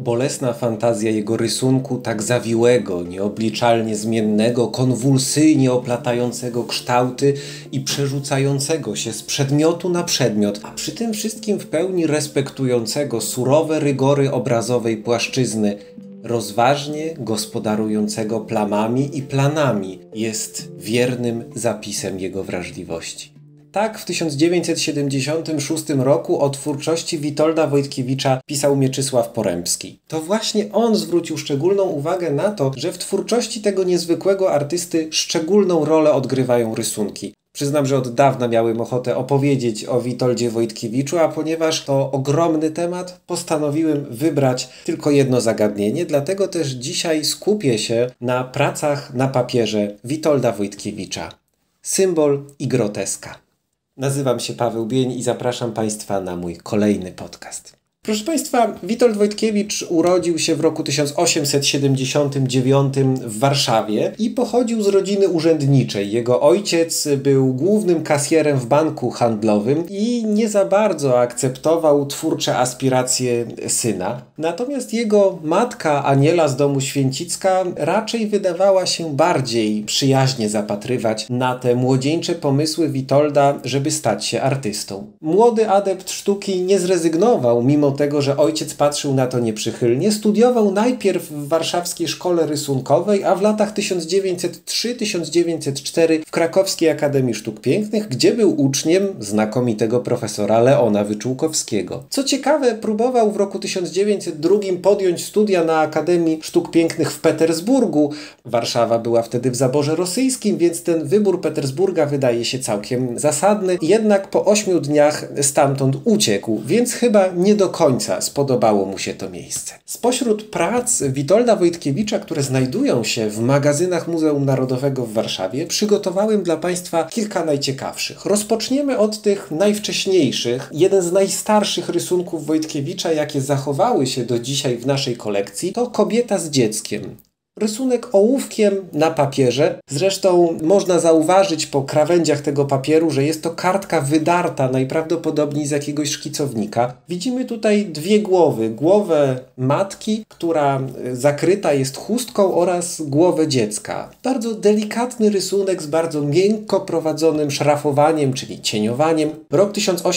bolesna fantazja jego rysunku tak zawiłego, nieobliczalnie zmiennego, konwulsyjnie oplatającego kształty i przerzucającego się z przedmiotu na przedmiot, a przy tym wszystkim w pełni respektującego surowe rygory obrazowej płaszczyzny, rozważnie gospodarującego plamami i planami, jest wiernym zapisem jego wrażliwości. Tak w 1976 roku o twórczości Witolda Wojtkiewicza pisał Mieczysław Porębski. To właśnie on zwrócił szczególną uwagę na to, że w twórczości tego niezwykłego artysty szczególną rolę odgrywają rysunki. Przyznam, że od dawna miałem ochotę opowiedzieć o Witoldzie Wojtkiewiczu, a ponieważ to ogromny temat, postanowiłem wybrać tylko jedno zagadnienie, dlatego też dzisiaj skupię się na pracach na papierze Witolda Wojtkiewicza. Symbol i groteska. Nazywam się Paweł Bień i zapraszam Państwa na mój kolejny podcast. Proszę Państwa, Witold Wojtkiewicz urodził się w roku 1879 w Warszawie i pochodził z rodziny urzędniczej. Jego ojciec był głównym kasjerem w banku handlowym i nie za bardzo akceptował twórcze aspiracje syna. Natomiast jego matka Aniela z domu Święcicka raczej wydawała się bardziej przyjaźnie zapatrywać na te młodzieńcze pomysły Witolda, żeby stać się artystą. Młody adept sztuki nie zrezygnował, mimo tego, że ojciec patrzył na to nieprzychylnie. Studiował najpierw w warszawskiej szkole rysunkowej, a w latach 1903-1904 w Krakowskiej Akademii Sztuk Pięknych, gdzie był uczniem znakomitego profesora Leona Wyczółkowskiego. Co ciekawe, próbował w roku 1902 podjąć studia na Akademii Sztuk Pięknych w Petersburgu. Warszawa była wtedy w zaborze rosyjskim, więc ten wybór Petersburga wydaje się całkiem zasadny. Jednak po 8 dniach stamtąd uciekł, więc chyba nie do końca spodobało mu się to miejsce. Spośród prac Witolda Wojtkiewicza, które znajdują się w magazynach Muzeum Narodowego w Warszawie, przygotowałem dla Państwa kilka najciekawszych. Rozpoczniemy od tych najwcześniejszych. Jeden z najstarszych rysunków Wojtkiewicza, jakie zachowały się do dzisiaj w naszej kolekcji, to Kobieta z dzieckiem. Rysunek ołówkiem na papierze. Zresztą można zauważyć po krawędziach tego papieru, że jest to kartka wydarta najprawdopodobniej z jakiegoś szkicownika. Widzimy tutaj dwie głowy. Głowę matki, która zakryta jest chustką, oraz głowę dziecka. Bardzo delikatny rysunek z bardzo miękko prowadzonym szrafowaniem, czyli cieniowaniem. Rok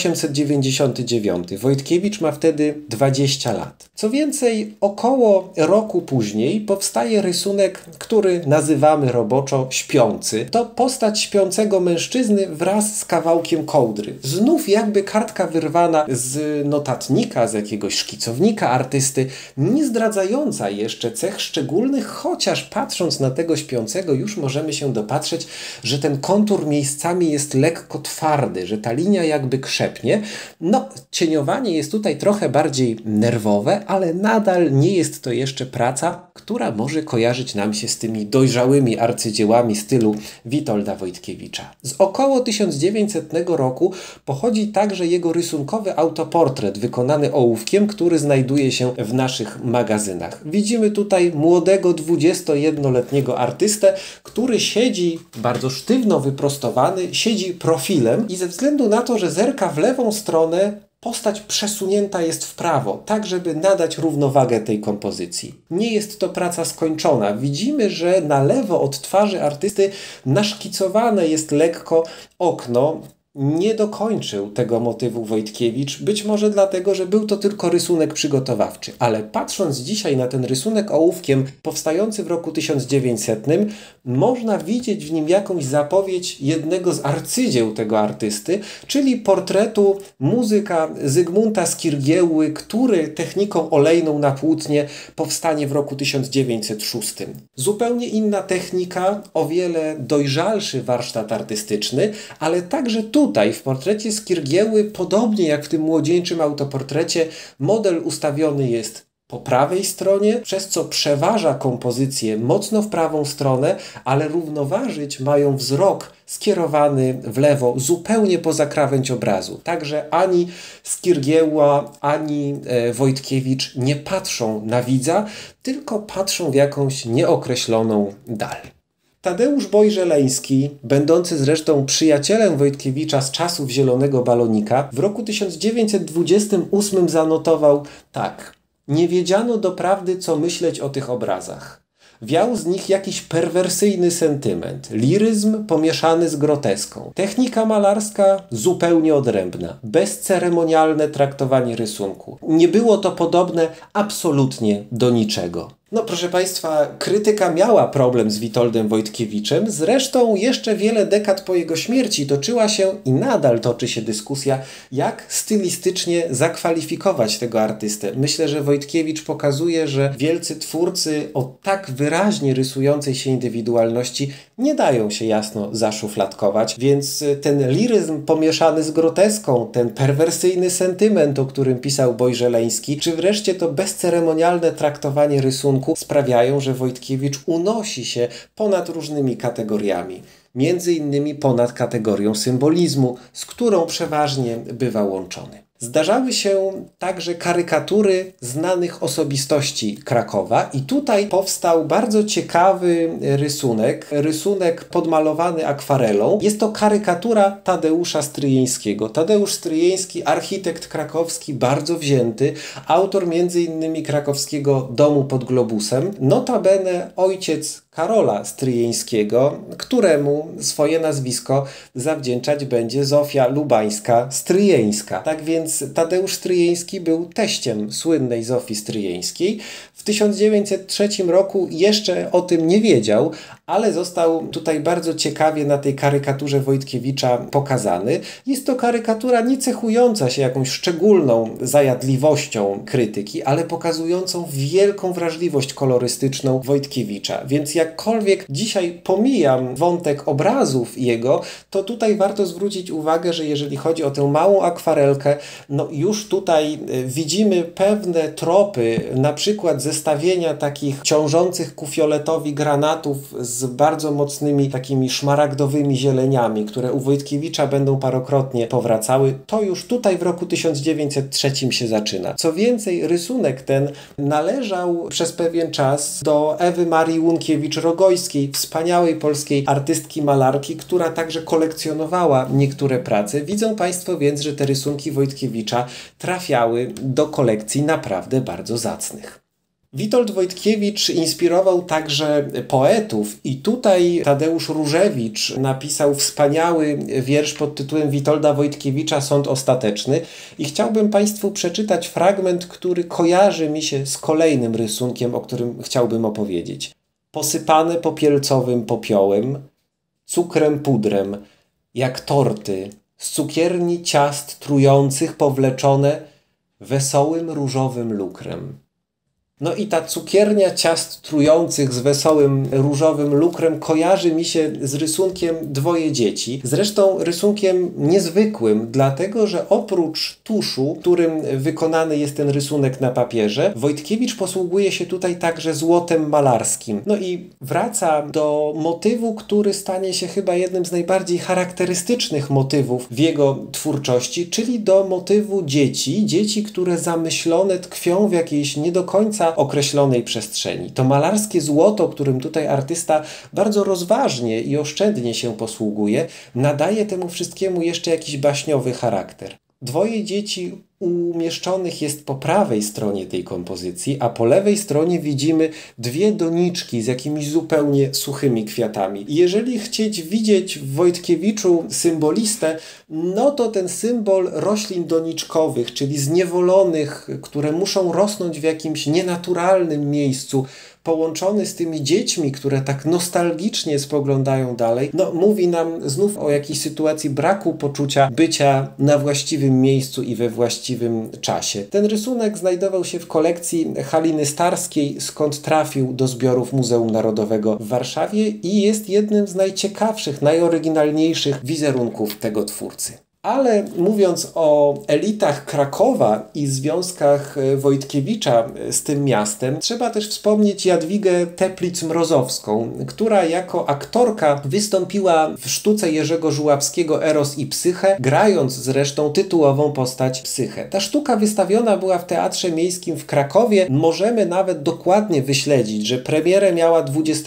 1899. Wojtkiewicz ma wtedy 20 lat. Co więcej, około roku później powstaje rysunek, który nazywamy roboczo śpiący. To postać śpiącego mężczyzny wraz z kawałkiem kołdry. Znów jakby kartka wyrwana z notatnika, z jakiegoś szkicownika artysty, nie zdradzająca jeszcze cech szczególnych, chociaż patrząc na tego śpiącego już możemy się dopatrzeć, że ten kontur miejscami jest lekko twardy, że ta linia jakby krzepnie. No, cieniowanie jest tutaj trochę bardziej nerwowe, ale nadal nie jest to jeszcze praca, która może kojarzyć nam się z tymi dojrzałymi arcydziełami stylu Witolda Wojtkiewicza. Z około 1900 roku pochodzi także jego rysunkowy autoportret wykonany ołówkiem, który znajduje się w naszych magazynach. Widzimy tutaj młodego 21-letniego artystę, który siedzi bardzo sztywno wyprostowany, siedzi profilem i ze względu na to, że zerka w lewą stronę, postać przesunięta jest w prawo, tak żeby nadać równowagę tej kompozycji. Nie jest to praca skończona. Widzimy, że na lewo od twarzy artysty naszkicowane jest lekko okno. Nie dokończył tego motywu Wojtkiewicz, być może dlatego, że był to tylko rysunek przygotowawczy, ale patrząc dzisiaj na ten rysunek ołówkiem powstający w roku 1900, można widzieć w nim jakąś zapowiedź jednego z arcydzieł tego artysty, czyli portretu muzyka Zygmunta Skirgiełły, który techniką olejną na płótnie powstanie w roku 1906. Zupełnie inna technika, o wiele dojrzalszy warsztat artystyczny, ale także tutaj w portrecie Skirgiełły, podobnie jak w tym młodzieńczym autoportrecie, model ustawiony jest po prawej stronie, przez co przeważa kompozycję mocno w prawą stronę, ale równoważyć mają wzrok skierowany w lewo, zupełnie poza krawędź obrazu. Także ani Skirgiełła, ani Wojtkiewicz nie patrzą na widza, tylko patrzą w jakąś nieokreśloną dal. Tadeusz Boj-Żeleński, będący zresztą przyjacielem Wojtkiewicza z czasów Zielonego Balonika, w roku 1928 zanotował tak: Nie wiedziano doprawdy, co myśleć o tych obrazach. Wiał z nich jakiś perwersyjny sentyment, liryzm pomieszany z groteską. Technika malarska zupełnie odrębna, bezceremonialne traktowanie rysunku. Nie było to podobne absolutnie do niczego. No proszę Państwa, krytyka miała problem z Witoldem Wojtkiewiczem, zresztą jeszcze wiele dekad po jego śmierci toczyła się i nadal toczy się dyskusja, jak stylistycznie zakwalifikować tego artystę. Myślę, że Wojtkiewicz pokazuje, że wielcy twórcy o tak wyraźnie rysującej się indywidualności nie dają się jasno zaszufladkować, więc ten liryzm pomieszany z groteską, ten perwersyjny sentyment, o którym pisał Bojżeleński, czy wreszcie to bezceremonialne traktowanie rysunku sprawiają, że Wojtkiewicz unosi się ponad różnymi kategoriami. Między innymi ponad kategorią symbolizmu, z którą przeważnie bywa łączony. Zdarzały się także karykatury znanych osobistości Krakowa i tutaj powstał bardzo ciekawy rysunek podmalowany akwarelą. Jest to karykatura Tadeusza Stryjeńskiego. Tadeusz Stryjeński, architekt krakowski, bardzo wzięty, autor m.in. krakowskiego Domu pod Globusem, notabene ojciec Karola Stryjeńskiego, któremu swoje nazwisko zawdzięczać będzie Zofia Lubańska-Stryjeńska. Tak więc Tadeusz Stryjeński był teściem słynnej Zofii Stryjeńskiej. W 1903 roku jeszcze o tym nie wiedział, ale został tutaj bardzo ciekawie na tej karykaturze Wojtkiewicza pokazany. Jest to karykatura nie cechująca się jakąś szczególną zajadliwością krytyki, ale pokazującą wielką wrażliwość kolorystyczną Wojtkiewicza. Więc jakkolwiek dzisiaj pomijam wątek obrazów jego, to tutaj warto zwrócić uwagę, że jeżeli chodzi o tę małą akwarelkę, no już tutaj widzimy pewne tropy, na przykład zestawienia takich ciążących ku fioletowi granatów z bardzo mocnymi takimi szmaragdowymi zieleniami, które u Wojtkiewicza będą parokrotnie powracały. To już tutaj w roku 1903 się zaczyna. Co więcej, rysunek ten należał przez pewien czas do Ewy Marii Łunkiewicz-Rogojskiej, wspaniałej polskiej artystki malarki, która także kolekcjonowała niektóre prace. Widzą Państwo więc, że te rysunki Wojtkiewicza trafiały do kolekcji naprawdę bardzo zacnych. Witold Wojtkiewicz inspirował także poetów i tutaj Tadeusz Różewicz napisał wspaniały wiersz pod tytułem Witolda Wojtkiewicza Sąd ostateczny i chciałbym Państwu przeczytać fragment, który kojarzy mi się z kolejnym rysunkiem, o którym chciałbym opowiedzieć. Posypane popielcowym popiołem, cukrem pudrem, jak torty, z cukierni ciast trujących powleczone wesołym różowym lukrem. No i ta cukiernia ciast trujących z wesołym różowym lukrem kojarzy mi się z rysunkiem Dwoje dzieci. Zresztą rysunkiem niezwykłym, dlatego że oprócz tuszu, którym wykonany jest ten rysunek na papierze, Wojtkiewicz posługuje się tutaj także złotem malarskim. No i wraca do motywu, który stanie się chyba jednym z najbardziej charakterystycznych motywów w jego twórczości, czyli do motywu dzieci. Dzieci, które zamyślone tkwią w jakiejś nie do końca określonej przestrzeni. To malarskie złoto, którym tutaj artysta bardzo rozważnie i oszczędnie się posługuje, nadaje temu wszystkiemu jeszcze jakiś baśniowy charakter. Dwoje dzieci umieszczonych jest po prawej stronie tej kompozycji, a po lewej stronie widzimy dwie doniczki z jakimiś zupełnie suchymi kwiatami. Jeżeli chcieć widzieć w Wojtkiewiczu symbolistę, no to ten symbol roślin doniczkowych, czyli zniewolonych, które muszą rosnąć w jakimś nienaturalnym miejscu, połączony z tymi dziećmi, które tak nostalgicznie spoglądają dalej, no mówi nam znów o jakiejś sytuacji braku poczucia bycia na właściwym miejscu i we właściwym czasie. Ten rysunek znajdował się w kolekcji Haliny Starskiej, skąd trafił do zbiorów Muzeum Narodowego w Warszawie i jest jednym z najciekawszych, najoryginalniejszych wizerunków tego twórcy. Ale mówiąc o elitach Krakowa i związkach Wojtkiewicza z tym miastem, trzeba też wspomnieć Jadwigę Teplitz-Mrozowską, która jako aktorka wystąpiła w sztuce Jerzego Żuławskiego Eros i Psyche, grając zresztą tytułową postać Psyche. Ta sztuka wystawiona była w Teatrze Miejskim w Krakowie. Możemy nawet dokładnie wyśledzić, że premierę miała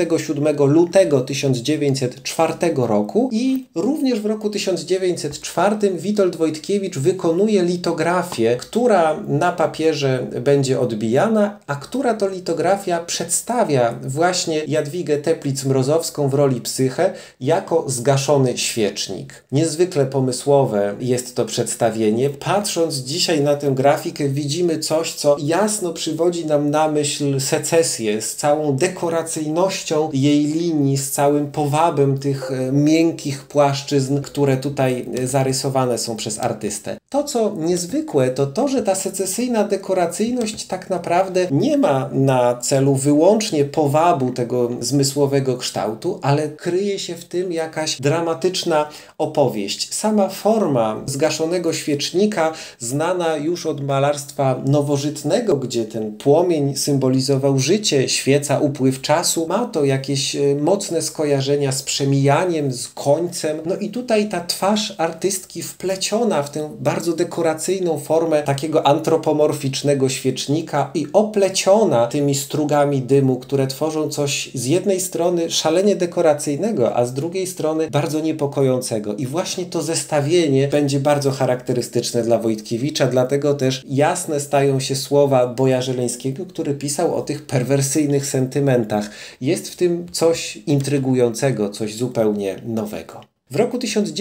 27 lutego 1904 roku i również w roku 1904 tym Witold Wojtkiewicz wykonuje litografię, która na papierze będzie odbijana, a która to litografia przedstawia właśnie Jadwigę Teplitz-Mrozowską w roli Psyche jako zgaszony świecznik. Niezwykle pomysłowe jest to przedstawienie. Patrząc dzisiaj na tę grafikę, widzimy coś, co jasno przywodzi nam na myśl secesję z całą dekoracyjnością jej linii, z całym powabem tych miękkich płaszczyzn, które tutaj zarysowane są przez artystę. To, co niezwykłe, to to, że ta secesyjna dekoracyjność tak naprawdę nie ma na celu wyłącznie powabu tego zmysłowego kształtu, ale kryje się w tym jakaś dramatyczna opowieść. Sama forma zgaszonego świecznika, znana już od malarstwa nowożytnego, gdzie ten płomień symbolizował życie, świeca upływ czasu, ma to jakieś mocne skojarzenia z przemijaniem, z końcem. No i tutaj ta twarz artystki wpleciona w tę bardzo dekoracyjną formę takiego antropomorficznego świecznika i opleciona tymi strugami dymu, które tworzą coś z jednej strony szalenie dekoracyjnego, a z drugiej strony bardzo niepokojącego. I właśnie to zestawienie będzie bardzo charakterystyczne dla Wojtkiewicza, dlatego też jasne stają się słowa Boja Żeleńskiego, który pisał o tych perwersyjnych sentymentach. Jest w tym coś intrygującego, coś zupełnie nowego. W roku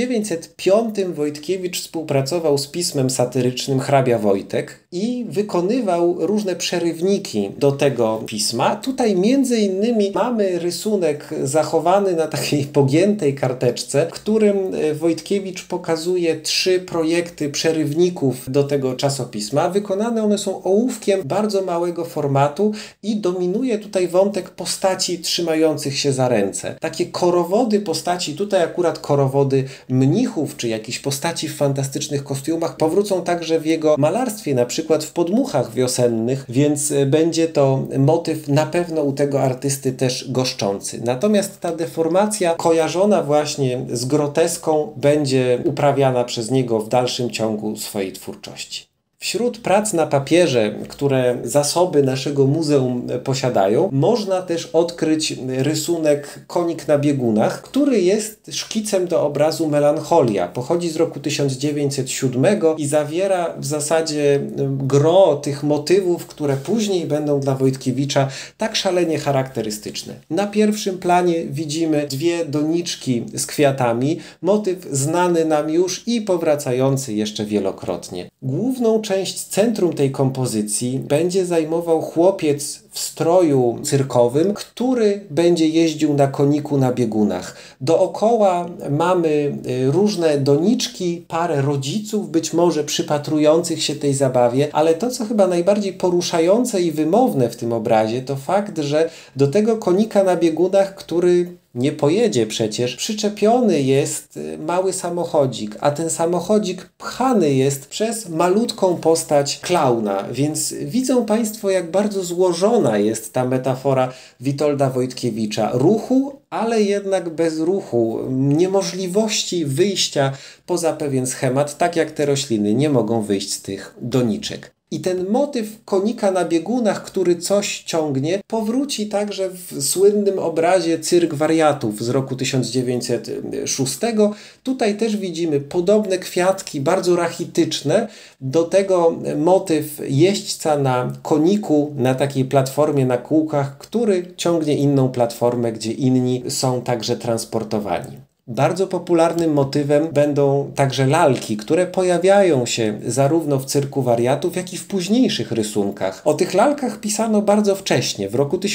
1905 Wojtkiewicz współpracował z pismem satyrycznym Hrabia Wojtek i wykonywał różne przerywniki do tego pisma. Tutaj między innymi mamy rysunek zachowany na takiej pogiętej karteczce, w którym Wojtkiewicz pokazuje 3 projekty przerywników do tego czasopisma. Wykonane one są ołówkiem bardzo małego formatu i dominuje tutaj wątek postaci trzymających się za ręce. Takie korowody postaci, tutaj akurat korowody mnichów, czy jakichś postaci w fantastycznych kostiumach powrócą także w jego malarstwie, na przykład w Podmuchach wiosennych, więc będzie to motyw na pewno u tego artysty też goszczący. Natomiast ta deformacja kojarzona właśnie z groteską będzie uprawiana przez niego w dalszym ciągu swojej twórczości. Wśród prac na papierze, które zasoby naszego muzeum posiadają, można też odkryć rysunek Konik na biegunach, który jest szkicem do obrazu Melancholia. Pochodzi z roku 1907 i zawiera w zasadzie gro tych motywów, które później będą dla Wojtkiewicza tak szalenie charakterystyczne. Na pierwszym planie widzimy 2 doniczki z kwiatami, motyw znany nam już i powracający jeszcze wielokrotnie. Główną część centrum tej kompozycji będzie zajmował chłopiec w stroju cyrkowym, który będzie jeździł na koniku na biegunach. Dookoła mamy różne doniczki, parę rodziców, być może przypatrujących się tej zabawie, ale to, co chyba najbardziej poruszające i wymowne w tym obrazie, to fakt, że do tego konika na biegunach, który nie pojedzie przecież, przyczepiony jest mały samochodzik, a ten samochodzik pchany jest przez malutką postać klauna, więc widzą Państwo, jak bardzo złożona jest ta metafora Witolda Wojtkiewicza. Ruchu, ale jednak bez ruchu, niemożliwości wyjścia poza pewien schemat, tak jak te rośliny nie mogą wyjść z tych doniczek. I ten motyw konika na biegunach, który coś ciągnie, powróci także w słynnym obrazie Cyrk Wariatów z roku 1906. Tutaj też widzimy podobne kwiatki, bardzo rachityczne. Do tego motyw jeźdźca na koniku, na takiej platformie na kółkach, który ciągnie inną platformę, gdzie inni są także transportowani. Bardzo popularnym motywem będą także lalki, które pojawiają się zarówno w Cyrku Wariatów, jak i w późniejszych rysunkach. O tych lalkach pisano bardzo wcześnie, w roku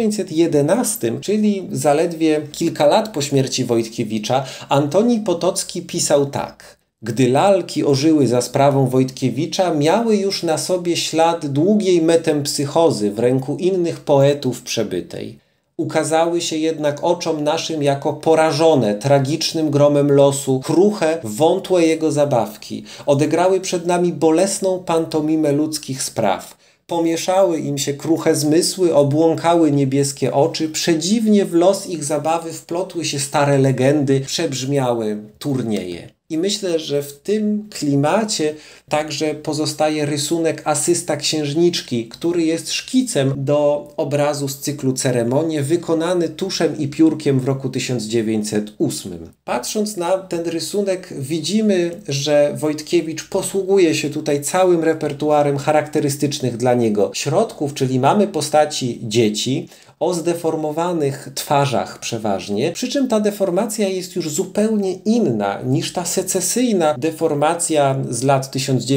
1911, czyli zaledwie kilka lat po śmierci Wojtkiewicza, Antoni Potocki pisał tak. Gdy lalki ożyły za sprawą Wojtkiewicza, miały już na sobie ślad długiej metempsychozy w ręku innych poetów przebytej. Ukazały się jednak oczom naszym jako porażone tragicznym gromem losu, kruche, wątłe jego zabawki. Odegrały przed nami bolesną pantomimę ludzkich spraw. Pomieszały im się kruche zmysły, obłąkały niebieskie oczy, przedziwnie w los ich zabawy wplotły się stare legendy, przebrzmiały turnieje. I myślę, że w tym klimacie także pozostaje rysunek Asysta Księżniczki, który jest szkicem do obrazu z cyklu Ceremonie, wykonany tuszem i piórkiem w roku 1908. Patrząc na ten rysunek, widzimy, że Wojtkiewicz posługuje się tutaj całym repertuarem charakterystycznych dla niego środków, czyli mamy postaci dzieci, o zdeformowanych twarzach przeważnie, przy czym ta deformacja jest już zupełnie inna niż ta secesyjna deformacja z lat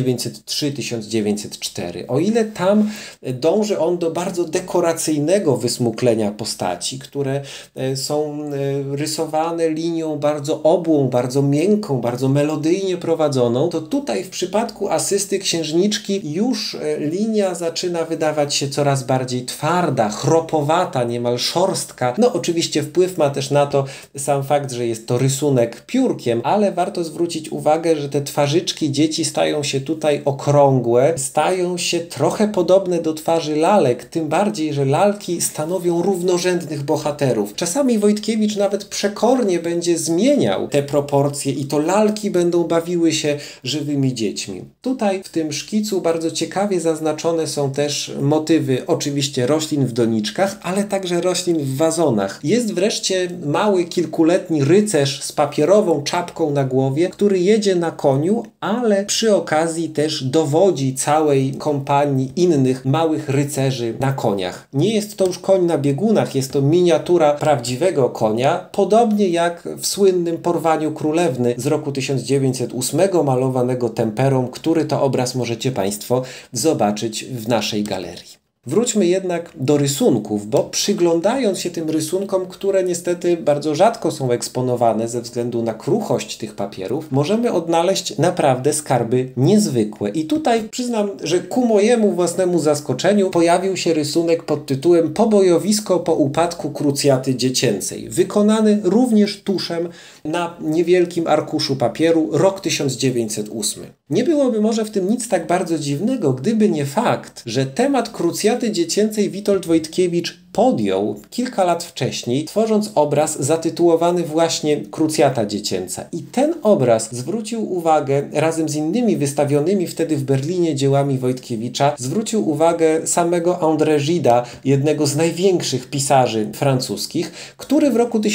1903-1904. O ile tam dąży on do bardzo dekoracyjnego wysmuklenia postaci, które są rysowane linią bardzo obłą, bardzo miękką, bardzo melodyjnie prowadzoną, to tutaj w przypadku Asysty Księżniczki już linia zaczyna wydawać się coraz bardziej twarda, chropowata, niemal szorstka. No oczywiście wpływ ma też na to sam fakt, że jest to rysunek piórkiem, ale warto zwrócić uwagę, że te twarzyczki dzieci stają się tutaj okrągłe, stają się trochę podobne do twarzy lalek, tym bardziej, że lalki stanowią równorzędnych bohaterów. Czasami Wojtkiewicz nawet przekornie będzie zmieniał te proporcje i to lalki będą bawiły się żywymi dziećmi. Tutaj w tym szkicu bardzo ciekawie zaznaczone są też motywy oczywiście roślin w doniczkach, ale także roślin w wazonach. Jest wreszcie mały, kilkuletni rycerz z papierową czapką na głowie, który jedzie na koniu, ale przy okazji też dowodzi całej kompanii innych małych rycerzy na koniach. Nie jest to już koń na biegunach, jest to miniatura prawdziwego konia, podobnie jak w słynnym Porwaniu Królewny z roku 1908 malowanego temperą, który to obraz możecie Państwo zobaczyć w naszej galerii. Wróćmy jednak do rysunków, bo przyglądając się tym rysunkom, które niestety bardzo rzadko są eksponowane ze względu na kruchość tych papierów, możemy odnaleźć naprawdę skarby niezwykłe. I tutaj przyznam, że ku mojemu własnemu zaskoczeniu pojawił się rysunek pod tytułem Pobojowisko po upadku krucjaty dziecięcej, wykonany również tuszem na niewielkim arkuszu papieru, rok 1908. Nie byłoby może w tym nic tak bardzo dziwnego, gdyby nie fakt, że temat krucjaty dziecięcej Witold Wojtkiewicz podjął kilka lat wcześniej, tworząc obraz zatytułowany właśnie Krucjata dziecięca. I ten obraz zwrócił uwagę, razem z innymi wystawionymi wtedy w Berlinie dziełami Wojtkiewicza, zwrócił uwagę samego André Gida, jednego z największych pisarzy francuskich, który w roku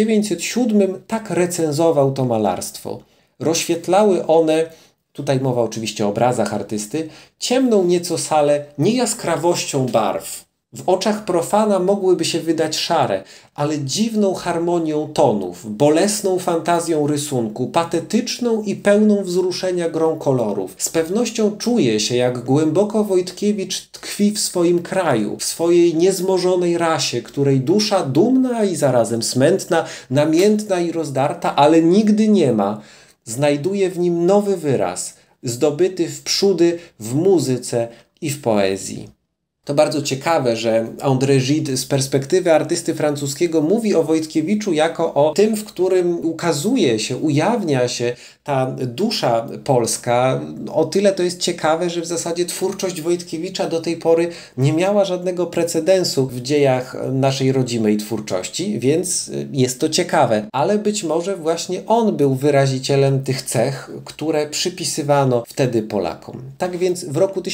1907 tak recenzował to malarstwo. Rozświetlały one, tutaj mowa oczywiście o obrazach artysty, ciemną nieco salę niejaskrawością barw. W oczach profana mogłyby się wydać szare, ale dziwną harmonią tonów, bolesną fantazją rysunku, patetyczną i pełną wzruszenia grą kolorów. Z pewnością czuje się, jak głęboko Wojtkiewicz tkwi w swoim kraju, w swojej niezmożonej rasie, której dusza dumna i zarazem smętna, namiętna i rozdarta, ale nigdy nie ma, znajduje w nim nowy wyraz, zdobyty wprzódy w muzyce i w poezji. To bardzo ciekawe, że André Gide z perspektywy artysty francuskiego mówi o Wojtkiewiczu jako o tym, w którym ukazuje się, ujawnia się ta dusza polska. O tyle to jest ciekawe, że w zasadzie twórczość Wojtkiewicza do tej pory nie miała żadnego precedensu w dziejach naszej rodzimej twórczości, więc jest to ciekawe. Ale być może właśnie on był wyrazicielem tych cech, które przypisywano wtedy Polakom. Tak więc w roku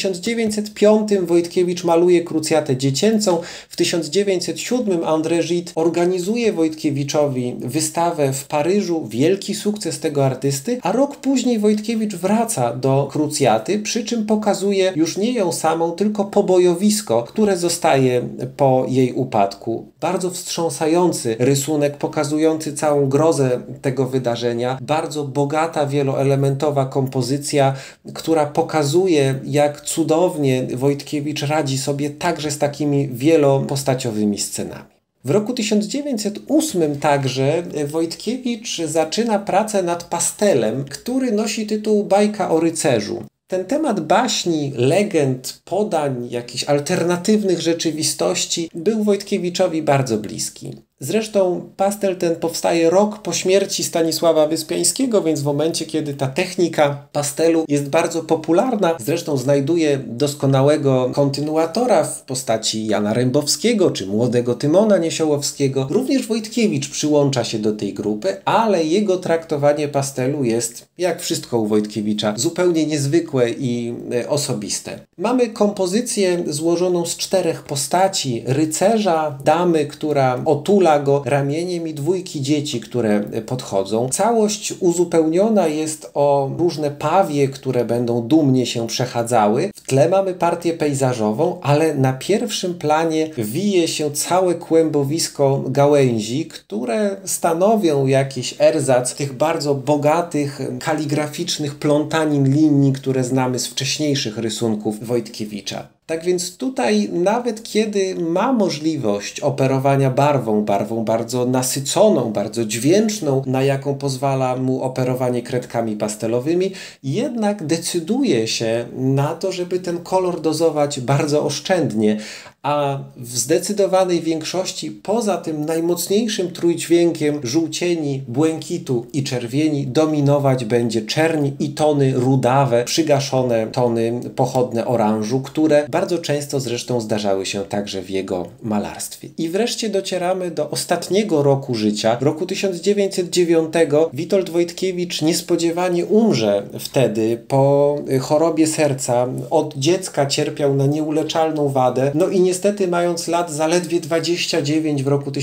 1905 Wojtkiewicz maluje Krucjatę dziecięcą. W 1907 André Gide organizuje Wojtkiewiczowi wystawę w Paryżu, wielki sukces tego artysty, a rok później Wojtkiewicz wraca do Krucjaty, przy czym pokazuje już nie ją samą, tylko pobojowisko, które zostaje po jej upadku. Bardzo wstrząsający rysunek pokazujący całą grozę tego wydarzenia, bardzo bogata, wieloelementowa kompozycja, która pokazuje, jak cudownie Wojtkiewicz radzi sobie także z takimi wielopostaciowymi scenami. W roku 1908 także Wojtkiewicz zaczyna pracę nad pastelem, który nosi tytuł Bajka o rycerzu. Ten temat baśni, legend, podań, jakichś alternatywnych rzeczywistości był Wojtkiewiczowi bardzo bliski. Zresztą pastel ten powstaje rok po śmierci Stanisława Wyspiańskiego, więc w momencie, kiedy ta technika pastelu jest bardzo popularna, zresztą znajduje doskonałego kontynuatora w postaci Jana Rembowskiego czy młodego Tymona Niesiołowskiego. Również Wojtkiewicz przyłącza się do tej grupy, ale jego traktowanie pastelu jest, jak wszystko u Wojtkiewicza, zupełnie niezwykłe i osobiste. Mamy kompozycję złożoną z 4 postaci: rycerza, damy, która otula go ramieniem i 2 dzieci, które podchodzą. Całość uzupełniona jest o różne pawie, które będą dumnie się przechadzały. W tle mamy partię pejzażową, ale na pierwszym planie wije się całe kłębowisko gałęzi, które stanowią jakiś erzac tych bardzo bogatych, kaligraficznych plątanin linii, które znamy z wcześniejszych rysunków Wojtkiewicza. Tak więc tutaj nawet kiedy ma możliwość operowania barwą bardzo nasyconą, bardzo dźwięczną, na jaką pozwala mu operowanie kredkami pastelowymi, jednak decyduje się na to, żeby ten kolor dozować bardzo oszczędnie, a w zdecydowanej większości poza tym najmocniejszym trójdźwiękiem żółcieni, błękitu i czerwieni dominować będzie czerń i tony rudawe, przygaszone tony pochodne oranżu, które bardzo często zresztą zdarzały się także w jego malarstwie. I wreszcie docieramy do ostatniego roku życia. W roku 1909 Witold Wojtkiewicz niespodziewanie umrze wtedy po chorobie serca. Od dziecka cierpiał na nieuleczalną wadę, no i niestety mając lat zaledwie 29 w roku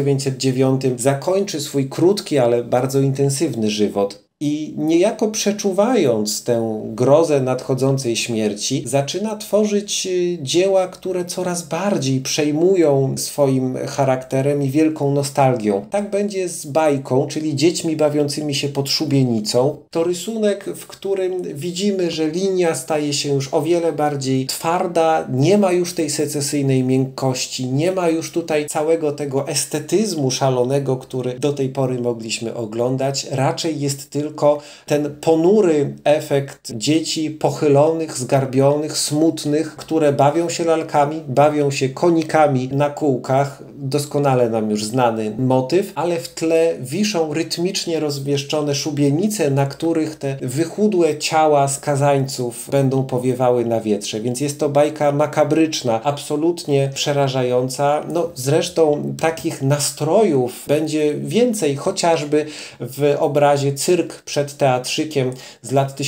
1909 zakończy swój krótki, ale bardzo intensywny żywot. I niejako przeczuwając tę grozę nadchodzącej śmierci, zaczyna tworzyć dzieła, które coraz bardziej przejmują swoim charakterem i wielką nostalgią. Tak będzie z bajką, czyli dziećmi bawiącymi się pod szubienicą. To rysunek, w którym widzimy, że linia staje się już o wiele bardziej twarda, nie ma już tej secesyjnej miękkości, nie ma już tutaj całego tego estetyzmu szalonego, który do tej pory mogliśmy oglądać. Raczej jest tylko ten ponury efekt dzieci pochylonych, zgarbionych, smutnych, które bawią się lalkami, bawią się konikami na kółkach, doskonale nam już znany motyw, ale w tle wiszą rytmicznie rozwieszczone szubienice, na których te wychudłe ciała skazańców będą powiewały na wietrze, więc jest to bajka makabryczna, absolutnie przerażająca. No zresztą takich nastrojów będzie więcej, chociażby w obrazie Cyrk przed teatrzykiem z lat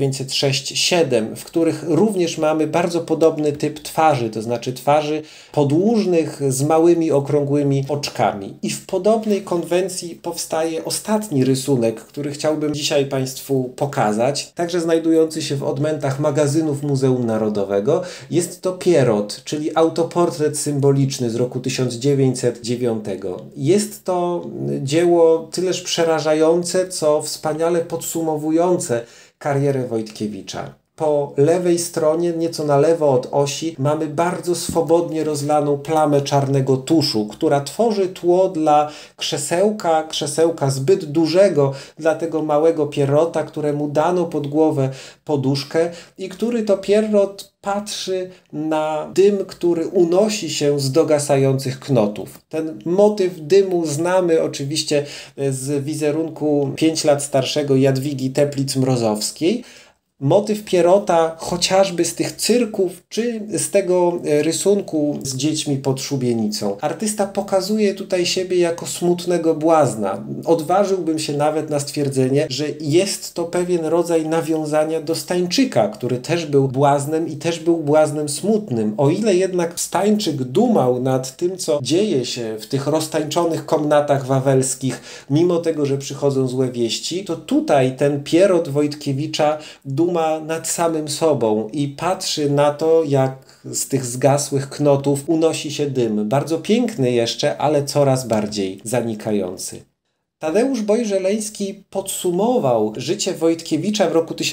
1906-7, w których również mamy bardzo podobny typ twarzy, to znaczy twarzy podłużnych z małymi, okrągłymi oczkami. I w podobnej konwencji powstaje ostatni rysunek, który chciałbym dzisiaj Państwu pokazać, także znajdujący się w odmętach magazynów Muzeum Narodowego. Jest to Pierrot, czyli autoportret symboliczny z roku 1909. Jest to dzieło tyleż przerażające, co wspaniale podsumowujące karierę Wojtkiewicza. Po lewej stronie, nieco na lewo od osi, mamy bardzo swobodnie rozlaną plamę czarnego tuszu, która tworzy tło dla krzesełka zbyt dużego dla tego małego Pierrota, któremu dano pod głowę poduszkę i który to Pierrot patrzy na dym, który unosi się z dogasających knotów. Ten motyw dymu znamy oczywiście z wizerunku 5 lat starszego Jadwigi Teplitz-Mrozowskiej. Motyw Pierrota chociażby z tych cyrków, czy z tego rysunku z dziećmi pod szubienicą. Artysta pokazuje tutaj siebie jako smutnego błazna. Odważyłbym się nawet na stwierdzenie, że jest to pewien rodzaj nawiązania do Stańczyka, który też był błaznem i też był błaznem smutnym. O ile jednak Stańczyk dumał nad tym, co dzieje się w tych roztańczonych komnatach wawelskich, mimo tego, że przychodzą złe wieści, to tutaj ten Pierrot Wojtkiewicza duma nad samym sobą i patrzy na to, jak z tych zgasłych knotów unosi się dym. Bardzo piękny jeszcze, ale coraz bardziej zanikający. Tadeusz Boj-Żeleński podsumował życie Wojtkiewicza w roku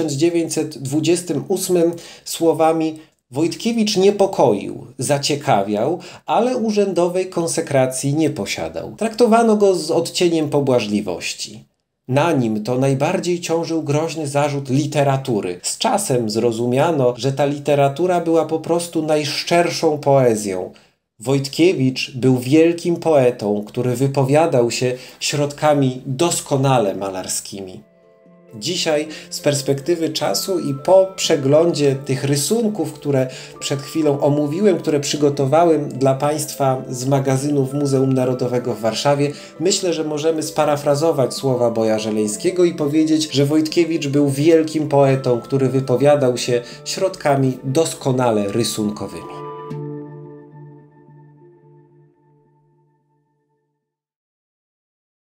1928 słowami: Wojtkiewicz niepokoił, zaciekawiał, ale urzędowej konsekracji nie posiadał. Traktowano go z odcieniem pobłażliwości. Na nim to najbardziej ciążył groźny zarzut literatury. Z czasem zrozumiano, że ta literatura była po prostu najszczerszą poezją. Wojtkiewicz był wielkim poetą, który wypowiadał się środkami doskonale malarskimi. Dzisiaj z perspektywy czasu i po przeglądzie tych rysunków, które przed chwilą omówiłem, które przygotowałem dla Państwa z magazynów Muzeum Narodowego w Warszawie, myślę, że możemy sparafrazować słowa Boja Żeleńskiego i powiedzieć, że Wojtkiewicz był wielkim poetą, który wypowiadał się środkami doskonale rysunkowymi.